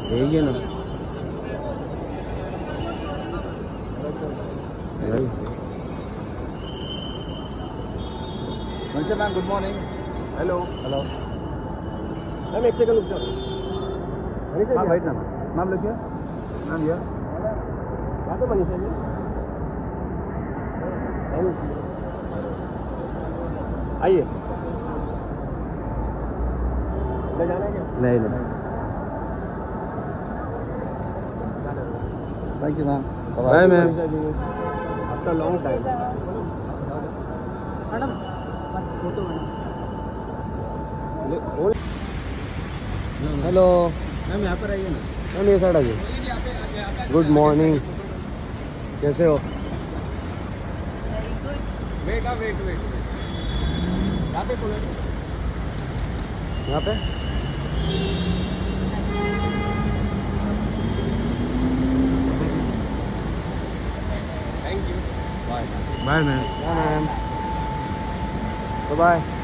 यही है ना। Manisha ma'am, good morning. Hello hello ma'am, एक सेकंड रुक जाओ। हाँ, बैठ ना मैम, लिखिए मैम। ये कहाँ पे मनीषा जी? आइए। ले जाना है क्या? नहीं नहीं। Thank you ma'am. Bye ma'am. After long time. Madam photo hello ma'am, यहाँ पर आइए ना। मैम, ये साइड आ जाइए। गुड मॉर्निंग, कैसे हो? Wait wait wait. यहाँ पे खोलो। यहाँ पे thank you. Bye. Bye ma'am. Bye ma'am. Bye.